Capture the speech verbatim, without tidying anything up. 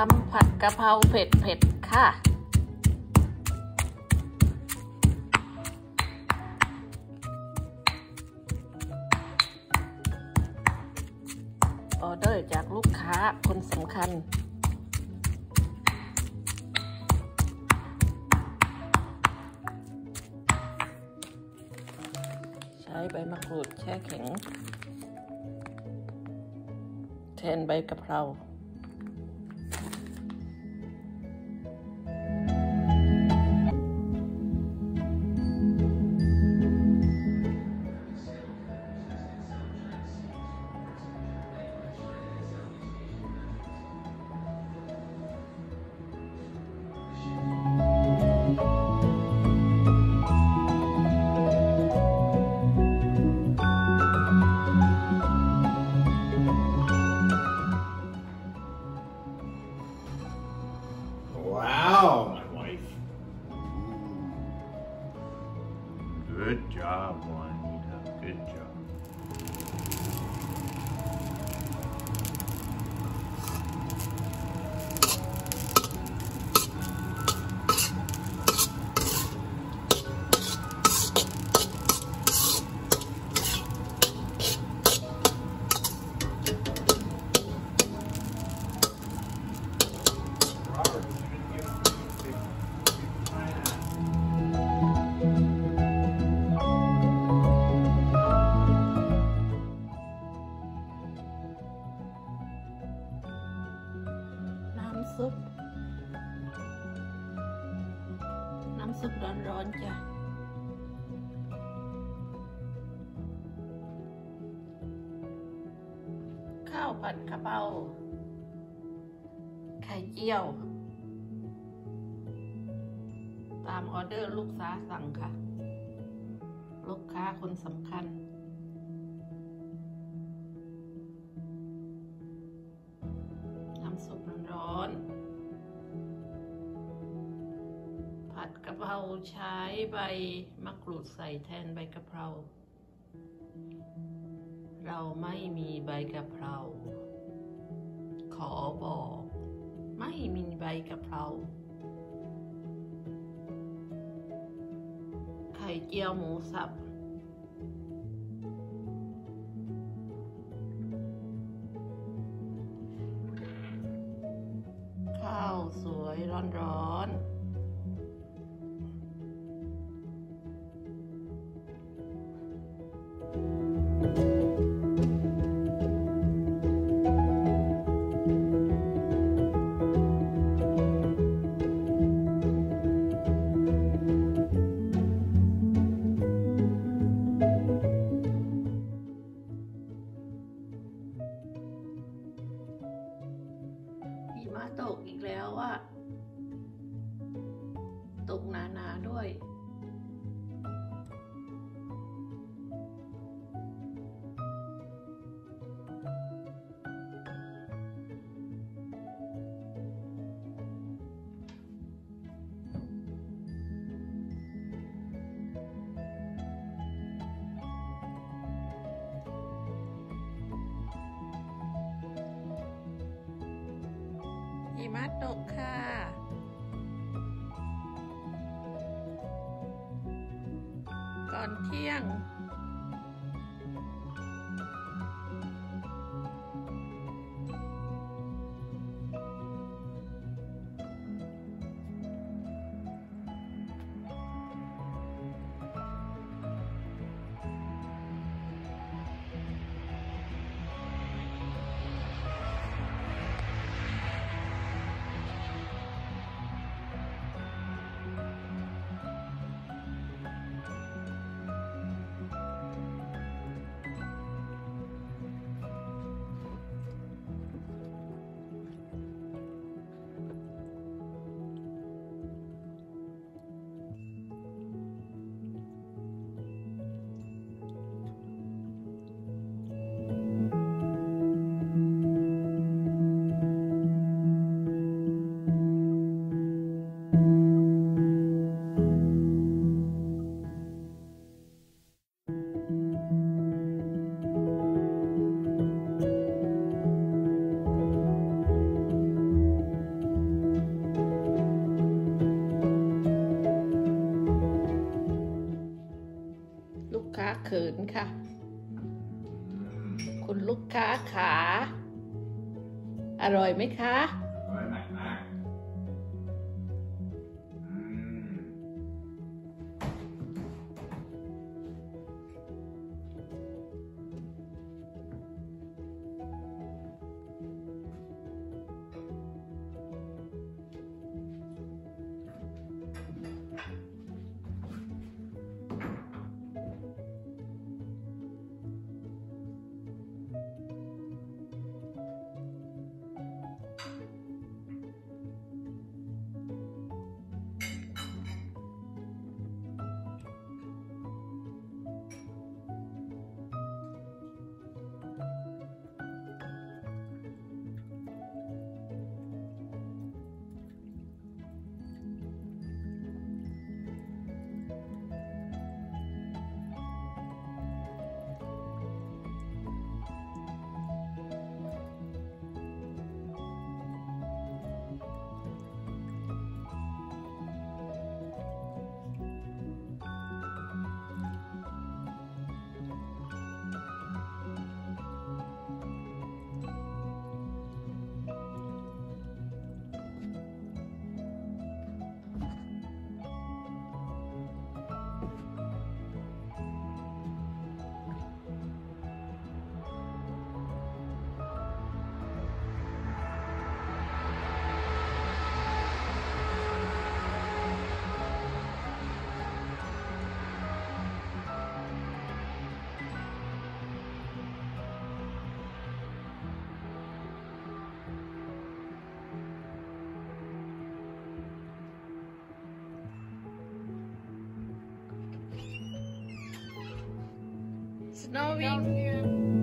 ำผัดกะเพราเผ็ดเผ็ดค่ะออเดอร์จากลูกค้าคนสำคัญใช้ใบมะกรูดแช่แข็งแทนใบกะเพรา Wow, my wife. Good job, Juanita. Good job. Robert, you didn't give me big, big pineapple. น้ำซุปน้ำซุปร้อนๆจ้ะข้าวผัดกะเพราไข่เจียวตามออเดอร์ลูกค้าสั่งค่ะลูกค้าคนสำคัญน้ำซุปร้อนๆผัดกะเพราใช้ใบมะกรูดใส่แทนใบกะเพราเราไม่มีใบกะเพราขอบอกไม่มีใบกะเพราไข่เจียวหมูสับข้าวสวยร้อนๆมาตกอีกแล้วว่าตกหนาๆด้วยหิมะตกค่ะก่อนเที่ยงลูกค้าเขินค่ะอืมคุณลูกค้าขาอร่อยไหมคะอร่อยหนักมากอืม snowing